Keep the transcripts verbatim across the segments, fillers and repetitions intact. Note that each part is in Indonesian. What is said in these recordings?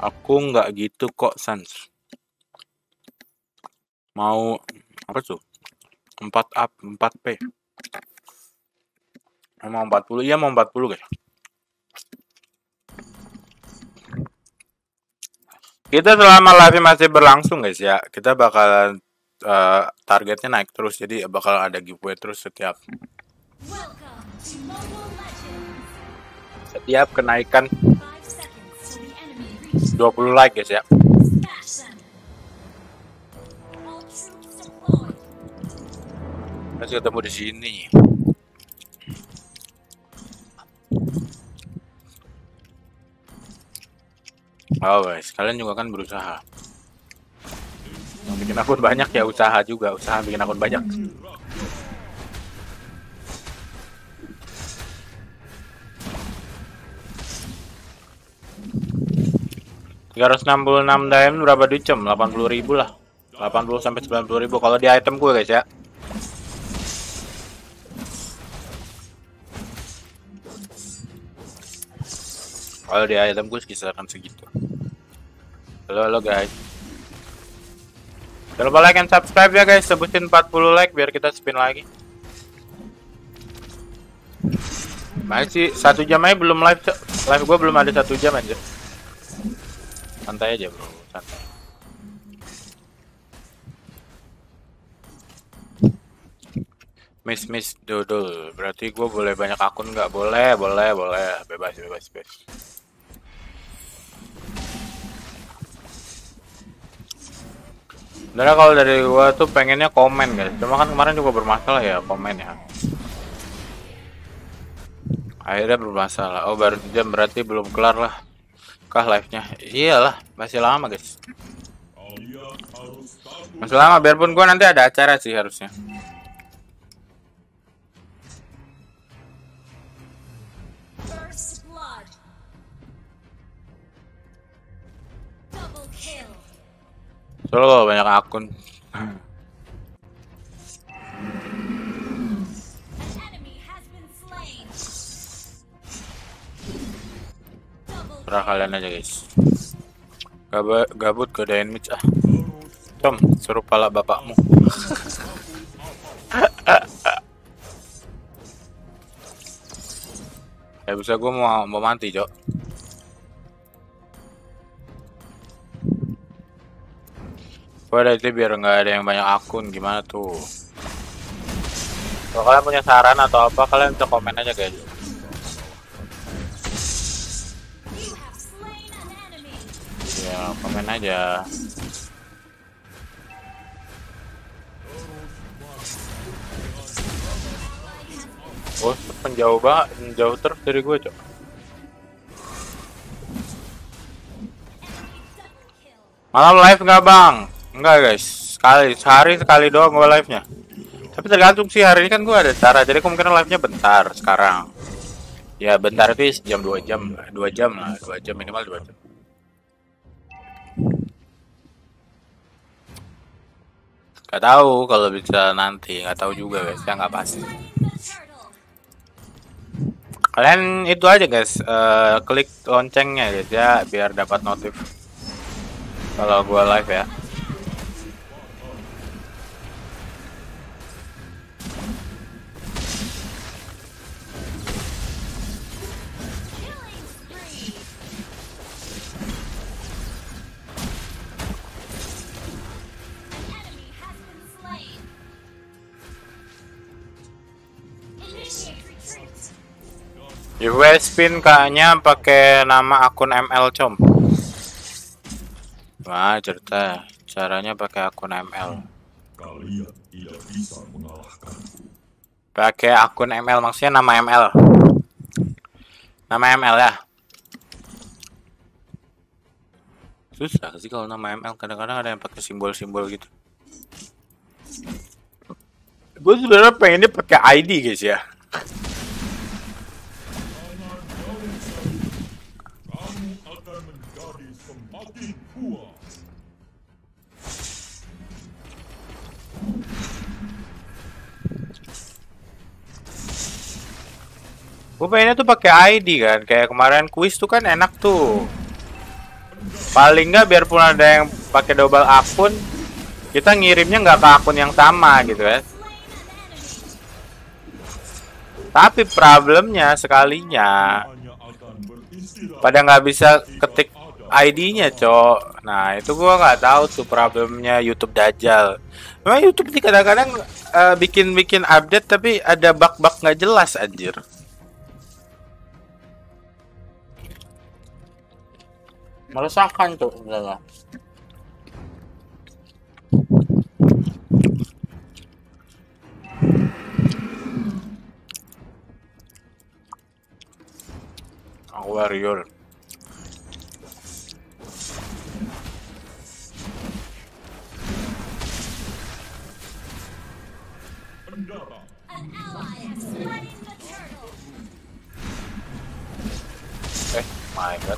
Aku nggak gitu kok, Sans. Mau apa tuh? empat up, empat P. Mau empat puluh, iya mau empat puluh guys. Kita selama live masih berlangsung guys ya, kita bakalan uh, targetnya naik terus, jadi bakal ada giveaway terus setiap setiap kenaikan dua puluh like guys ya. Masih ketemu di sini. Oh guys, kalian juga kan berusaha. Yang bikin akun banyak ya usaha juga, usaha bikin akun banyak. tiga ratus enam puluh enam diamond berapa duit cem? delapan puluh ribu lah. delapan puluh sampai sembilan puluh ribu kalau di item gue guys ya. Kalau di item gue kisaran segitu. Halo halo guys. Jangan lupa like and subscribe ya guys, sebutin empat puluh like biar kita spin lagi. Masih satu jam aja belum live, live gue belum ada satu jam aja. Santai aja bro, santai. Miss Miss Dodol, berarti gue boleh banyak akun nggak? Boleh, boleh, boleh, bebas, bebas, bebas. Sebenarnya kalau dari gue tuh pengennya komen guys, cuma kan kemarin juga bermasalah ya komen ya. Akhirnya bermasalah. Oh baru jam berarti belum kelar lah. Kah live-nya? Iyalah, masih lama guys. Masih lama, biarpun gue nanti ada acara sih harusnya. Soalnya banyak akun. Serah kalian aja guys. Gabut, gabut godain Mitch ah. Tom, suruh pala bapakmu. Ya bisa gue mau mau mati, Cok. Gue ada itu biar nggak ada yang banyak akun, gimana tuh? Kalau kalian punya saran atau apa, kalian bisa komen aja guys. Ya, komen aja. Oh, penjauh banget, jauh terus dari gue, Cok. Malam live nggak bang? Enggak guys, sekali sehari sekali doang gue live-nya. Tapi tergantung sih, hari ini kan gue ada acara, jadi kemungkinan live-nya bentar sekarang. Ya bentar itu jam dua jam, dua jam lah, dua jam minimal dua jam. Gak tahu kalau bisa nanti, nggak tahu juga guys, ya nggak pasti. Kalian itu aja guys, uh, klik loncengnya guys ya, biar dapat notif kalau gue live ya. Giveaway spin kayaknya pakai nama akun M L com. Wah cerita caranya pakai akun M L. Pakai akun M L maksudnya nama M L. Nama M L ya. Susah sih kalau nama M L, kadang-kadang ada yang pakai simbol-simbol gitu. Gue sebenarnya pengennya pakai I D guys ya. Gue pengennya tuh pakai I D kan, kayak kemarin kuis tuh kan enak tuh. Paling nggak biarpun ada yang pakai double akun, kita ngirimnya nggak ke akun yang sama gitu kan. Tapi problemnya sekalinya pada nggak bisa ketik I D-nya, cok. Nah, itu gua nggak tahu tuh problemnya YouTube Dajjal. Memang YouTube ini kadang-kadang uh, bikin-bikin update tapi ada bug-bug nggak jelas anjir. Meresahkan tuh, enggak. Warrior. Eh, my god.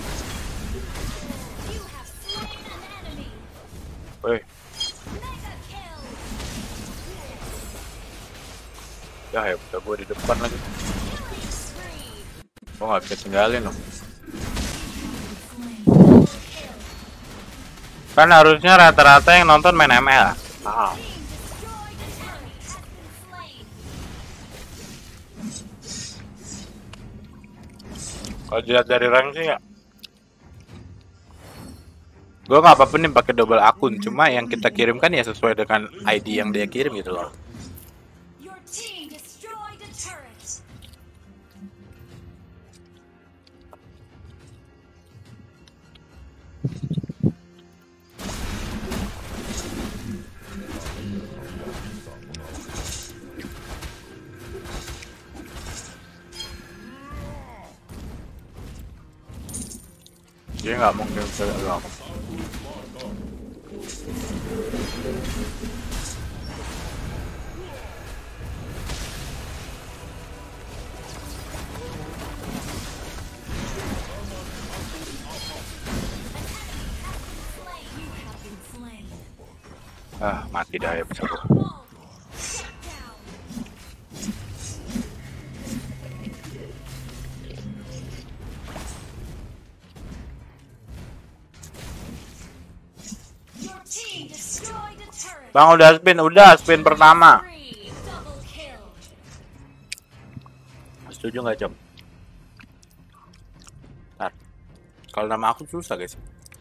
Woi. Ya, ya, udah gue di depan lagi. Gue nggak bisa tinggalin loh. Kan harusnya rata-rata yang nonton main M L. Ah. Kalau dilihat dari rank sih ya, gue nggak apa-apa nih pakai double akun. Cuma yang kita kirimkan ya sesuai dengan I D yang dia kirim gitu loh. Dia nggak mungkin bisa lock. Ah, mati dah ya bisa gua. Bang udah spin, udah spin pertama. Setuju nggak, Jom? Ntar. Kalau nama aku susah, guys.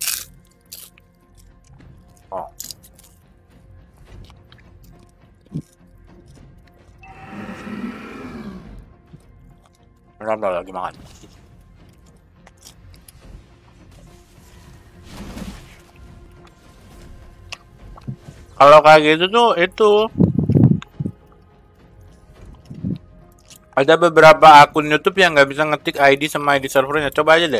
Oh. Bentar, lagi makan. Kalau kayak gitu tuh itu ada beberapa akun YouTube yang nggak bisa ngetik I D sama I D servernya. Coba aja deh.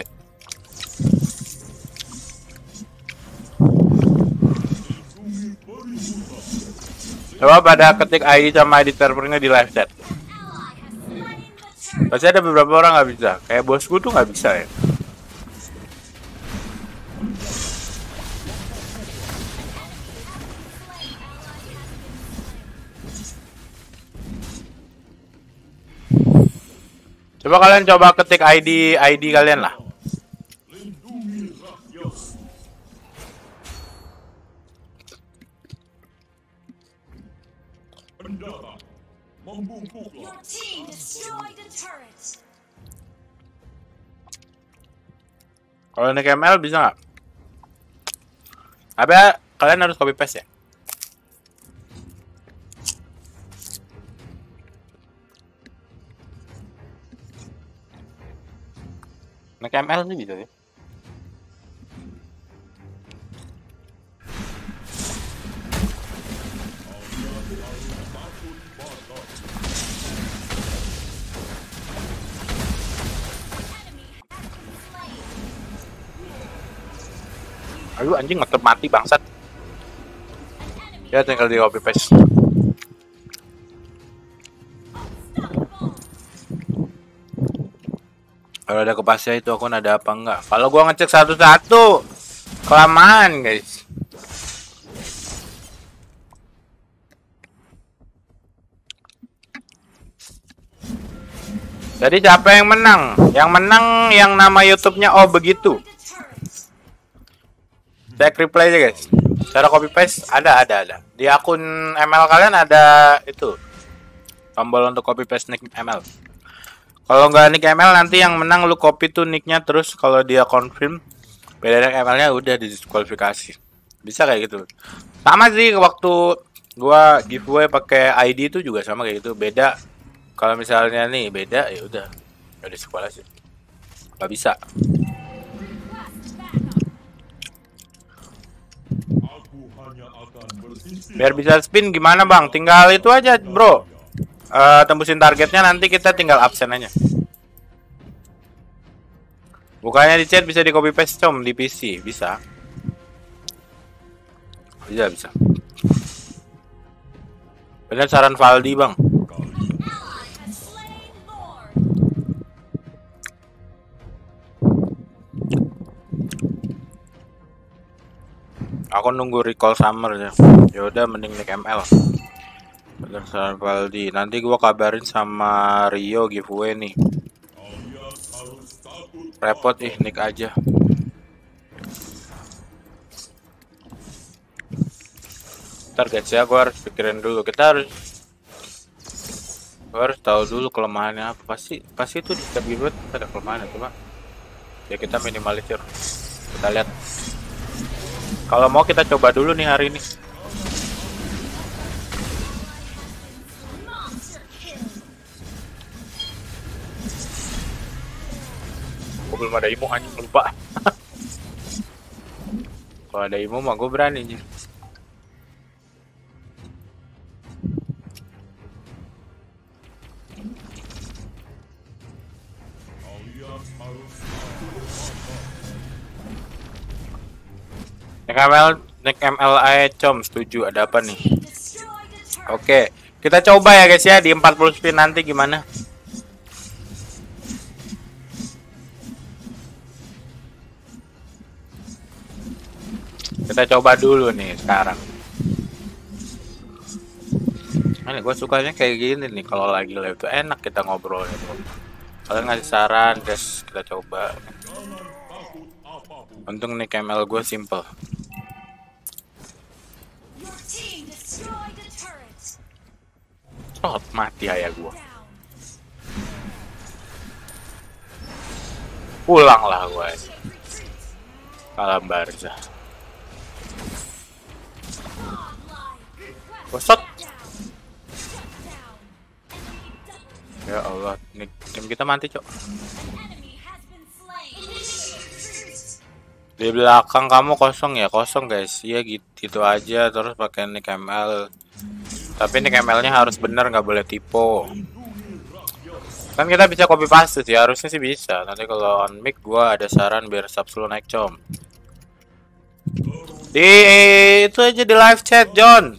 Coba pada ketik I D sama I D servernya di live chat. Pasti ada beberapa orang nggak bisa. Kayak bosku tuh nggak bisa ya. Coba kalian coba ketik I D I D kalian lah. Kalau naik M L bisa nggak? Apa kalian harus copy paste ya? Naik M L sih bisa sih. Aduh anjing ngetep mati bangsat. Ya tinggal di copy paste. Kalau ada kepastian itu akun ada apa enggak? Kalau gua ngecek satu-satu kelamaan, guys. Jadi siapa yang menang? Yang menang yang nama YouTube-nya oh begitu. Cek replay aja guys. Cara copy paste ada ada ada. Di akun M L kalian ada itu tombol untuk copy paste nick M L. Kalau nggak nick M L nanti yang menang lu copy tuh nicknya, terus kalau dia confirm beda nick M L-nya udah didiskualifikasi. Bisa kayak gitu. Sama sih waktu gua giveaway pakai I D itu juga sama kayak gitu. Beda kalau misalnya nih beda ya udah nggak diskualifikasi. Nggak bisa. Biar bisa spin gimana bang? Tinggal itu aja bro, uh, tembusin targetnya, nanti kita tinggal absen aja. Bukannya di chat bisa di copy paste com di P C? Bisa. Bisa bisa. Bener saran Valdi bang. Aku nunggu recall summer ya. Ya udah mending nick M L. Bener saran Valdi. Nanti gua kabarin sama Rio giveaway nih. Repot ih nick aja. Ntar guys ya, gua harus pikirin dulu. Kita harus gua harus tahu dulu kelemahannya apa. Pasti pasti itu di setiap giveaway ada kelemahannya, coba. Ya kita minimalisir. Kita lihat. Kalau mau kita coba dulu nih hari ini. Gue belum ada imo anjing, lupa. Kalau ada imo mah gue berani nih. Nick M L, Nick M L A com, setuju. Ada apa nih? Oke, kita coba ya guys ya di empat puluh spin nanti gimana? Kita coba dulu nih sekarang. Ini gue sukanya kayak gini nih, kalau lagi live tuh enak kita ngobrol gitu. Kalian ngasih saran, guys, kita coba. Untung nih K M L gue simple. Oh, mati ayah gue. Pulang lah gue. Kalah Barca. Bosot. Ya Allah, nih tim kita mati, cok. Di belakang kamu kosong ya, kosong guys. Iya gitu, gitu aja terus pakai nick M L. Tapi nick M L-nya harus bener, nggak boleh tipe. Kan kita bisa copy paste sih, harusnya sih bisa. Nanti kalau on mic gua ada saran biar subs lu naik, com. Di itu aja di live chat, John.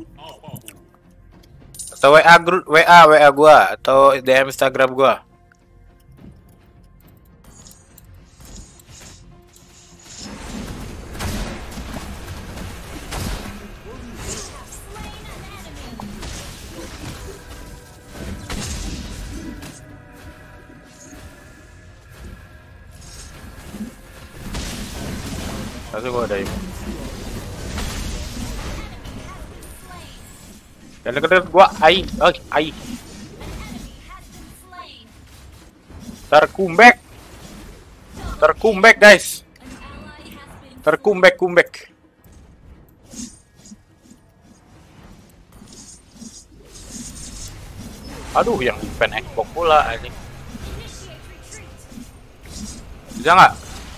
Atau W A grup, W A W A gua atau D M Instagram gua. Tapi gua ada ini. Dan deket gua ai, oh, ai. Terkumbek. Terkumbek, guys. Terkumbek, kumbek. Aduh, yang defend Xbox pula ini. Bisa nggak?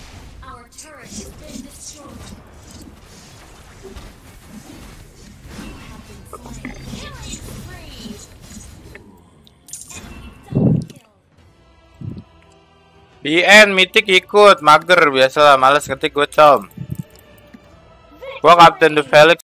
B N Mythic ikut, mager biasalah, males ngetik gue, com. Gua Kapten The Felix